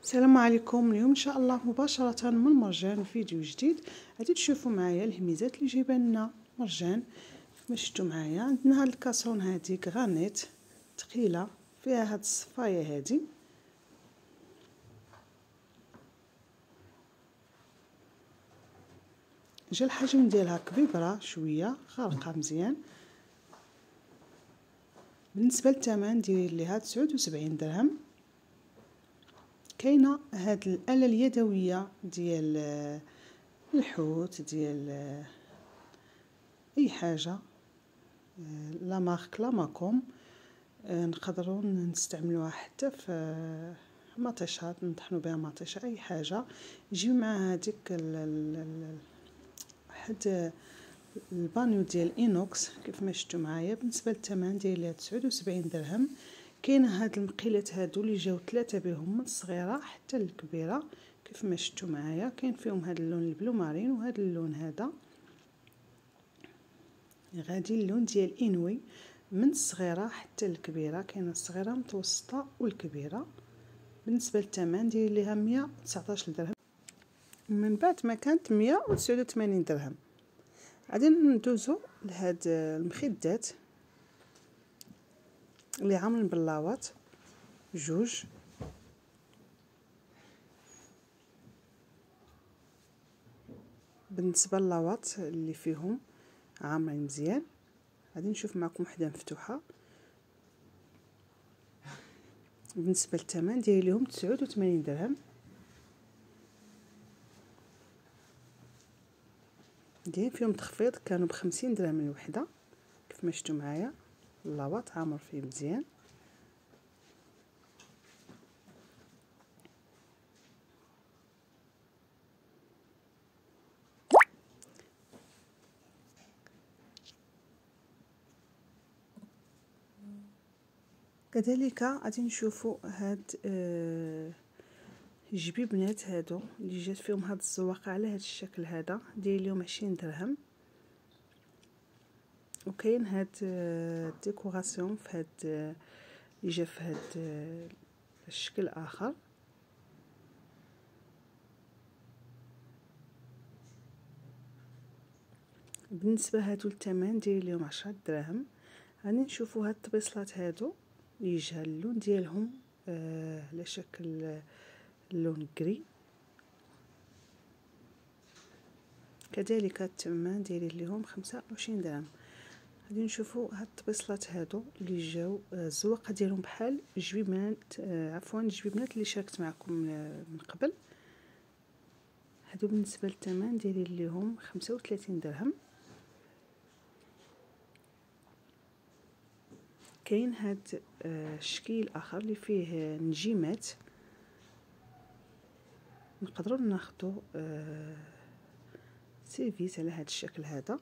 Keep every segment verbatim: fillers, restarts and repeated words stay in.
السلام عليكم. اليوم ان شاء الله مباشره من مرجان فيديو جديد. غادي تشوفوا معايا الهميزات اللي جايبه لنا مرجان. كما شفتوا معايا عندنا هاد الكاسون هادي غرانيت ثقيله فيها هاد الصفايه هادي. جا الحجم ديالها كبيبره شويه خارقه مزيان. بالنسبه للثمن ديال ليها تسعة وسبعين درهم. كاينه هاد الاله اليدويه ديال الحوت ديال اي حاجه لا مارك لاماكوم، نقدروا نستعملوها حتى في مطيشات نطحنوا بها مطيشه اي حاجه. يجي مع هذيك واحد البانيو ديال اينوكس كيف ما شفتوا معايا. بالنسبه للثمن ديالها تسعة وسبعين درهم. كاينه هاد المقيلات هادو اللي جاو ثلاثه بهم من الصغيره حتى الكبيره كيف ما شفتوا معايا. كاين فيهم هاد اللون البلو مارين وهاد اللون هذا غادي اللون ديال انوي من الصغيره حتى الكبيره. كاينه الصغيره متوسطه والكبيره. بالنسبه للثمن ديال ليها مية وتسعطاش درهم من بعد ما كانت مية وتسعة وثمانين درهم. غادي ندوزو لهاد المخدات اللي عاملين باللاوات جوج. بالنسبه للاوات اللي فيهم عاملين مزيان غادي نشوف معكم وحده مفتوحه. بالنسبه للثمن ديالهم تسعة وثمانين درهم. داير فيهم تخفيض كانوا بخمسين درهم الوحده كيف ما شفتوا معايا. اللاوات عامر فيه مزيان. كذلك غادي نشوفوا هاد آه جبيبنات هادو اللي جات فيهم هاد الزواقه على هاد الشكل هذا داير لهم عشرين درهم. وكاين هاد آه ديكوراسيون في هاد آه اللي جا في هاد آه الشكل اخر. بالنسبه هادو الثمن داير لهم عشرة دراهم. غادي نشوفوا هاد الطبيصلات هادو اللي جا اللون ديالهم آه على شكل اللون كري. كذلك الثمن داير لهم خمسة وعشرين درهم. غادي نشوفوا هاد الطبيصلات هادو اللي جاو الزواقه ديالهم بحال جبيبنات آه عفوا الجبيبنات اللي شاركت معكم من قبل. هادو بالنسبه للثمن داير لهم خمسة وثلاثين درهم. كاين هاد آه الشكل اخر اللي فيه نجيمات نقدروا ناخذوا آه سيرفيس على هاد الشكل هذا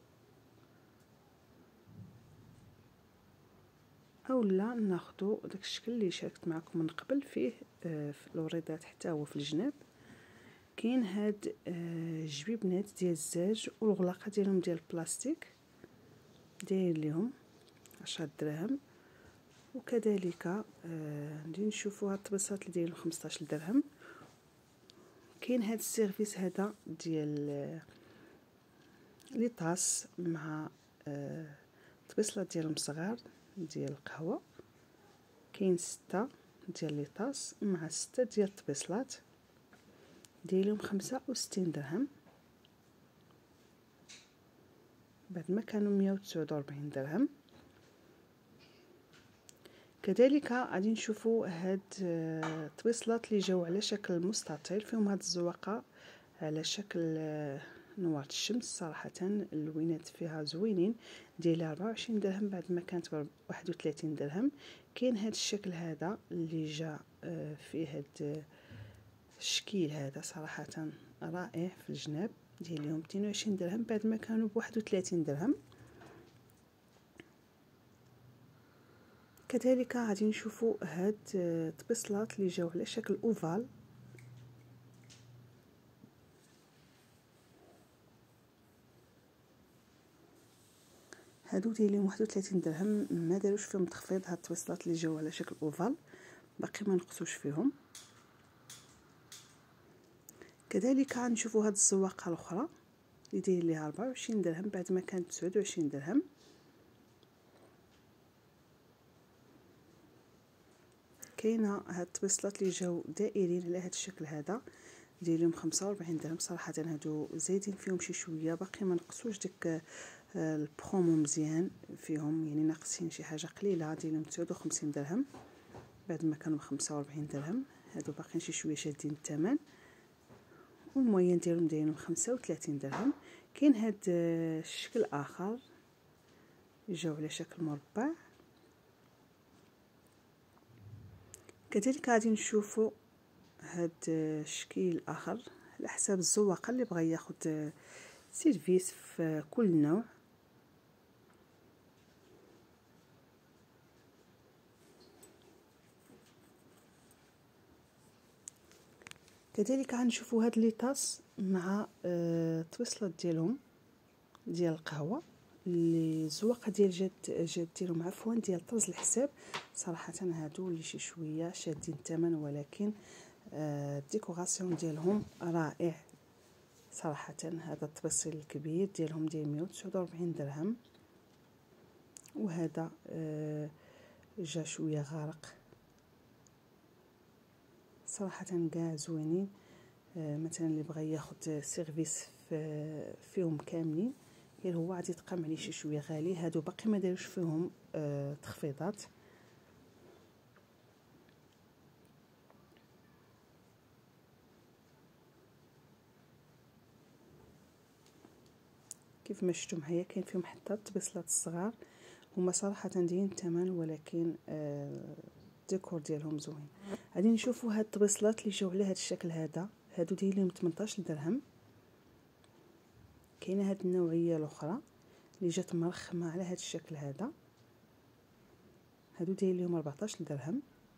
اولا ناخذوا داك الشكل اللي شاركت معكم من قبل فيه آه في الوريدات حتى هو في الجناب. كاين هاد آه جبيبنات ديال الزاج والغلاقه ديالهم ديال البلاستيك داير لهم عشرة دراهم. وكذلك آه ندير نشوفوا هاد الطبيصات اللي دايرين خمسطاش درهم. كاين هاد السيرفيس هذا ديال آه لي طاس مع آه طبيصلات ديالهم صغار ديال القهوه. كاين ستة ديال لي طاس مع ستة ديال الطبيصلات داير لهم خمسة وستين درهم بعد ما كانوا مية وتسعة وأربعين درهم. كذلك غادي نشوفوا هاد الطبيصلات اللي جاو على شكل مستطيل فيهم هاد الزواقه على شكل نوار الشمس. صراحه اللوينات فيها زوينين ديال أربعة وعشرين درهم بعد ما كانت واحد وثلاثين درهم. كاين هاد الشكل هذا اللي جا فيه هاد الشكل هذا صراحه رائع في الجناب ديال لهم اثنين وعشرين درهم بعد ما كانوا ب واحد وثلاثين درهم. كذلك غادي نشوفوا هاد الطبيصلات اللي جاو على شكل اوفال. هادو دايرين واحد وثلاثين درهم. ما داروش فيهم تخفيض هاد الطبيصلات اللي جاو على شكل اوفال باقي ما نقصوش فيهم. كذلك غنشوفوا هاد الزواقه الاخرى اللي داير ليها أربعة وعشرين درهم بعد ما كانت تسعة وعشرين درهم. كاينه هاد الطبيصلات اللي جاو دائرين على هاد الشكل هذا داير لهم خمسة وأربعين درهم. صراحه هادو زايدين فيهم شي شويه، باقي ما نقصوش ديك البرومو مزيان فيهم، يعني ناقصين شي حاجه قليله. داير لهم تسعة وخمسين درهم بعد ما كانوا خمسة وأربعين درهم. هادو باقيين شي شويه شادين الثمن، والموين ديالهم دايرين خمسة وثلاثين درهم. كاين هاد الشكل اخر جاو على شكل مربع. كذلك غادي نشوفوا هاد الشكل الاخر على حساب الزواقه اللي بغى ياخذ سيرفيس في كل نوع. كذلك غنشوفوا هاد لي طاس مع الطويصلات ديالهم ديال القهوه اللي الزواقه ديال جات جات ديالهم عفوا ديال طرز الحساب. صراحه هادو اللي شي شويه شادين الثمن، ولكن الديكوراسيون ديالهم رائع صراحه. هذا الطبسيل الكبير ديالهم ديال مية وتسعة وأربعين درهم، وهذا جا شويه غارق. صراحه كاع زوينين. مثلا اللي بغى ياخذ سيرفيس فيهم كاملين غير هو غادي يتقام عليه شي شويه غالي. هادو باقي ما داروش فيهم آه تخفيضات. كيف ما شفتوا معايا كاين فيهم حتى الطبيصلات الصغار، هما صراحه دايرين الثمن ولكن آه الديكور ديالهم زوين. غادي نشوفوا هاد الطبيصلات اللي جاو على هاد الشكل هذا، هادو دايرين ثمنطاش درهم. كاينه هاد النوعيه الاخرى اللي جات مرخمه على هاد الشكل هذا، هادو داير لهم أربعطاش درهم.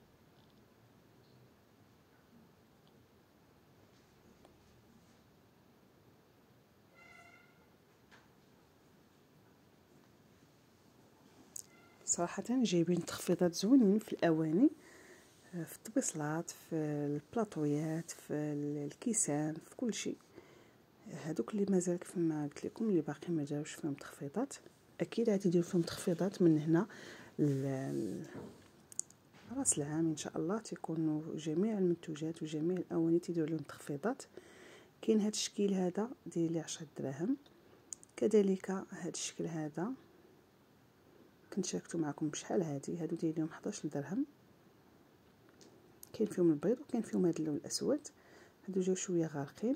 صراحه جايبين تخفيضات زوينين في الاواني، في الطبيصلات، في البلاطويات، في الكيسان، في كل شيء. هذوك اللي مازال كيف ما قلت لكم اللي باقي ما جاوش فيهم تخفيضات اكيد غادي يديروا فيهم تخفيضات من هنا راس العام ان شاء الله. تيكونوا جميع المنتوجات وجميع الاواني تيديروا لهم تخفيضات. كاين هذا الشكل هذا داير ليه عشرة دراهم. كذلك هذا الشكل هذا كنت شاركته معكم بشحال هذه، هادو داير لهم حداش درهم. كاين فيهم البيض وكاين فيهم هذا اللون الاسود، هادو جاو شويه غارقين.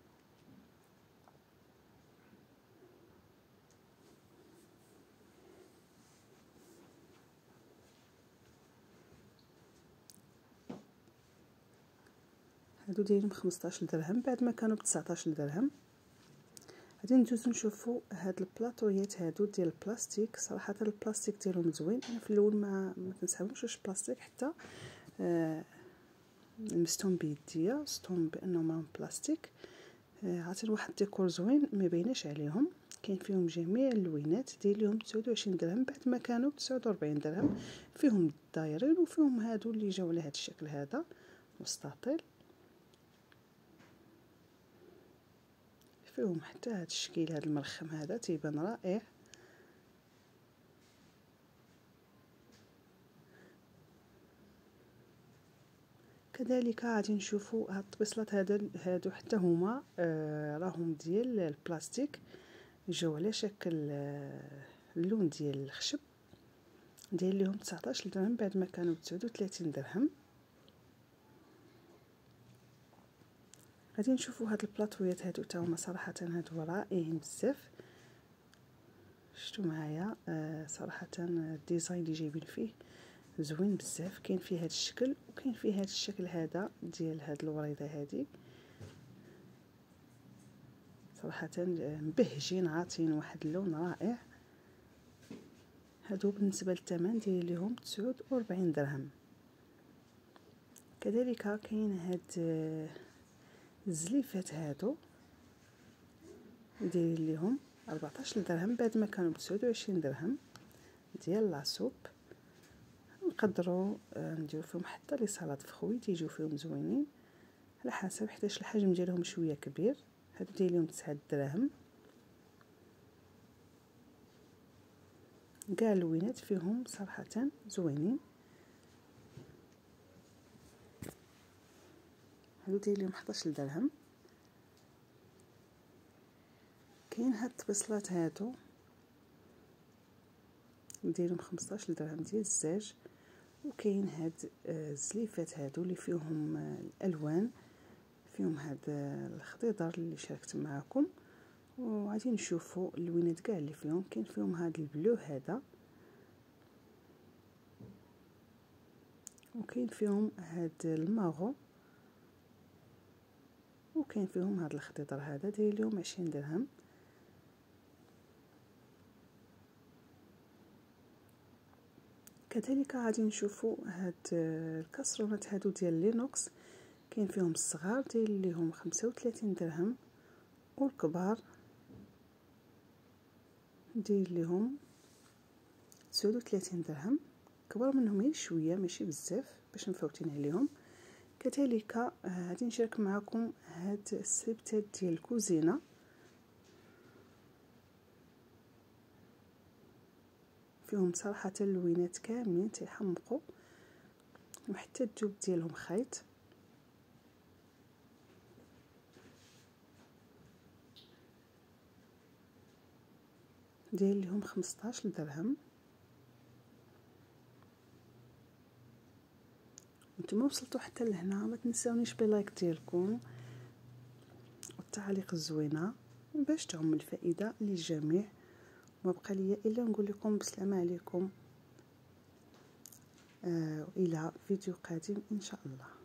هادو دايرين خمسطاش درهم بعد ما كانوا ب تسعطاش درهم. غادي ندوزو نشوفوا هاد البلاطويات هادو ديال البلاستيك. صراحه البلاستيك ديالهم زوين، انا في الاول ما ما كنسحبهمش واش بلاستيك حتى آه لمستهم بيديا ستهم بانهم راهم بلاستيك. آه عاطين واحد الديكور زوين ما بيناش عليهم. كاين فيهم جميع اللوينات داير لهم تسعة وعشرين درهم بعد ما كانوا ب تسعة وأربعين درهم. فيهم الدايرين وفيهم هادو اللي جاوا على هاد الشكل هذا مستطيل، فيهم حتى هاد الشكل هذا المرخم هذا تيبان رائع. كذلك غادي نشوفوا هاد الطبيصلات هذا هادو حتى هما آه راهم ديال البلاستيك، جاو على شكل آه اللون ديال الخشب، داير لهم تسعطاش درهم بعد ما كانوا ب تسعة وثلاثين درهم. غادي نشوفوا هاد البلاطويات هادو حتى هما صراحه هادو رائعين بزاف. شفتوا معايا آه صراحه الديزاين اللي جايبين فيه زوين بزاف. كاين فيه هذا الشكل وكاين فيه هذا الشكل هذا ديال هاد الوريده هذه. صراحه مبهجين عاطين واحد اللون رائع. هادو بالنسبه للثمن داير لهم تسعة وأربعين درهم. كذلك كاين هاد الزليفات هادو داير لهم أربعطاش درهم بعد ما كانوا ب تسعة وعشرين درهم ديال لاصوب. نقدروا نديرو فيهم حتى لي سلطه فخوي تيجيو فيهم زوينين. على حسب، حيتاش الحجم ديالهم شويه كبير. هادو داير لهم تسعة دراهم. كاع اللوينات فيهم صراحه زوينين. هادو داير لهم حداش درهم. كاين هاد الطبيصلات هادو نديرهم خمسطاش درهم ديال الزاج. وكاين هاد الزليفات هادو اللي فيهم الالوان، فيهم هاد الخضيضر اللي شاركت معكم. وغادي نشوفوا اللوينات كاع اللي فيهم. كاين فيهم هاد البلو هذا، وكاين فيهم هاد الماغو، وكاين فيهم هاد الخضيضر هذا داير لهم عشرين درهم. كذلك غادي نشوفوا هاد الكاسرونات هادو ديال لينوكس. كاين فيهم الصغار داير لهم خمسة وثلاثين درهم، والكبار داير لهم تسعة وثلاثين درهم. كبر منهم غير شويه ماشي بزاف باش مفوتين عليهم. كذلك غادي نشارك معكم هاد السليبتات ديال الكوزينه. فيهم صراحه اللوينات كاملين تيحمقوا، وحتى الجوب ديالهم خيط. داير لهم خمسطاش درهم. نتوما وصلتوا حتى لهنا، ما تنساونيش بلايك ديالكم والتعليق الزوينه باش تعم الفائده للجميع. ما بقى لي الا نقول لكم بسلامه عليكم، آه والى فيديو قادم ان شاء الله.